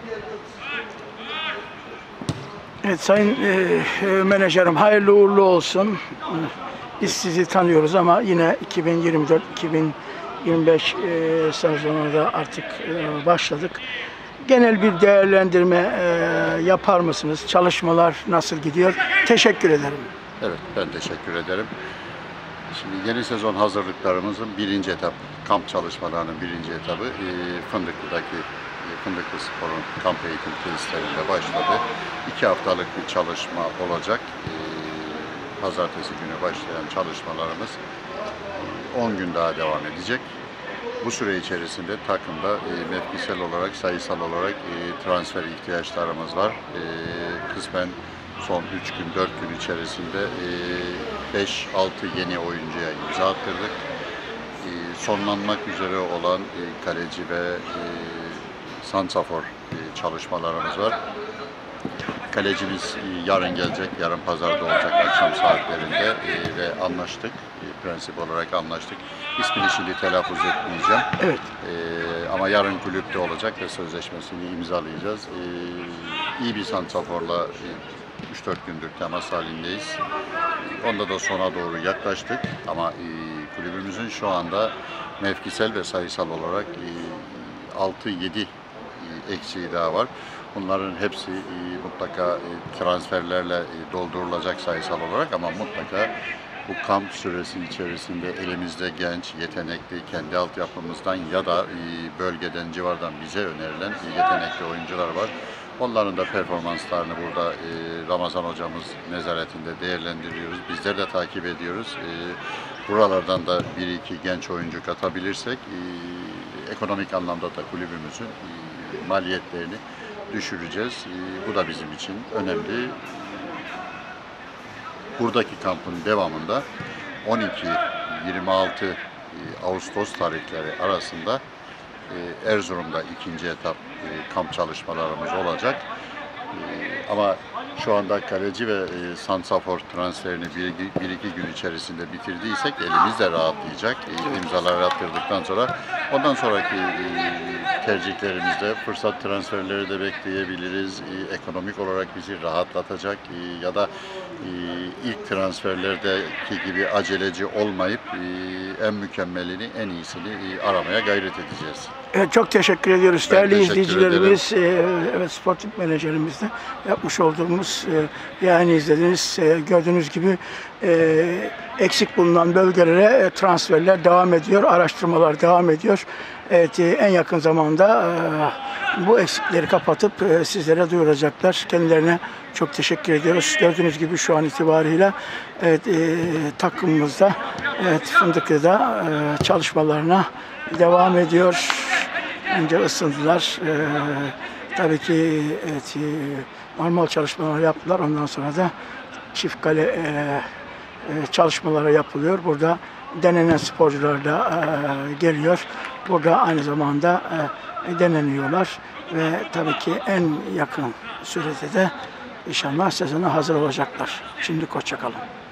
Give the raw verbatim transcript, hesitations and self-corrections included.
Evet sayın e, e, menajerim, hayırlı uğurlu olsun. Biz sizi tanıyoruz ama yine iki bin yirmi dört iki bin yirmi beş e, sezonuna da artık e, başladık. Genel bir değerlendirme e, yapar mısınız? Çalışmalar nasıl gidiyor? Teşekkür ederim. Evet, ben teşekkür ederim. Şimdi yeni sezon hazırlıklarımızın birinci etap, kamp çalışmalarının birinci etabı e, Fındıklı'daki e, Fındıklı Spor'un kamp eğitim tesislerinde başladı. İki haftalık bir çalışma olacak. E, Pazartesi günü başlayan çalışmalarımız on gün daha devam edecek. Bu süre içerisinde takımda e, mevkisel olarak, sayısal olarak e, transfer ihtiyaçlarımız var. E, kısmen son üç gün, dört gün içerisinde beş altı yeni oyuncuya imza attırdık. E, sonlanmak üzere olan e, kaleci ve e, santrafor e, çalışmalarımız var. Kalecimiz e, yarın gelecek, yarın pazarda olacak akşam saatlerinde e, ve anlaştık. E, prensip olarak anlaştık. İsmini şimdi telaffuz etmeyeceğim. Evet. E, ama yarın kulüpte olacak ve sözleşmesini imzalayacağız. E, iyi bir santraforla e, üç dört gündür temas halindeyiz. Onda da sona doğru yaklaştık ama e, kulübümüzün şu anda mevkisel ve sayısal olarak e, altı yedi e, eksiği daha var. Bunların hepsi e, mutlaka e, transferlerle e, doldurulacak sayısal olarak ama mutlaka bu kamp süresi içerisinde elimizde genç, yetenekli, kendi altyapımızdan ya da e, bölgeden, civardan bize önerilen e, yetenekli oyuncular var. Onların da performanslarını burada e, Ramazan hocamız nezaretinde değerlendiriyoruz. Bizler de takip ediyoruz. E, buralardan da bir iki genç oyuncu katabilirsek e, ekonomik anlamda da kulübümüzün e, maliyetlerini düşüreceğiz. E, bu da bizim için önemli. Buradaki kampın devamında on iki yirmi altı Ağustos tarihleri arasında Erzurum'da ikinci etap kamp çalışmalarımız olacak. Ama şu anda kaleci ve santrafor transferini bir, bir iki gün içerisinde bitirdiysek elimiz de rahatlayacak. İmzaları attırdıktan sonra ondan sonraki tercihlerimizde fırsat transferleri de bekleyebiliriz. Ekonomik olarak bizi rahatlatacak ya da ilk transferlerdeki gibi aceleci olmayıp en mükemmelini, en iyisini aramaya gayret edeceğiz. Evet, çok teşekkür ediyoruz. Ben Değerli teşekkür izleyicilerimiz, e, evet, sportif menajerimizle yapmış olduğumuz e, yani izlediniz, e, gördüğünüz gibi e, eksik bulunan bölgelere e, transferler devam ediyor, araştırmalar devam ediyor. Evet, e, en yakın zamanda e, bu eksikleri kapatıp e, sizlere duyuracaklar. Kendilerine çok teşekkür ediyoruz. Gördüğünüz gibi şu an itibariyle evet, e, takımımızda, evet, Fındıklı'da e, çalışmalarına devam ediyor. Önce ısındılar. Ee, tabii ki evet, e, normal çalışmalar yaptılar. Ondan sonra da çift kale e, e, çalışmaları yapılıyor. Burada denenen sporcular da e, geliyor. Burada aynı zamanda e, deneniyorlar. Ve tabii ki en yakın sürede de inşallah sezona hazır olacaklar. Şimdi hoşça kalın.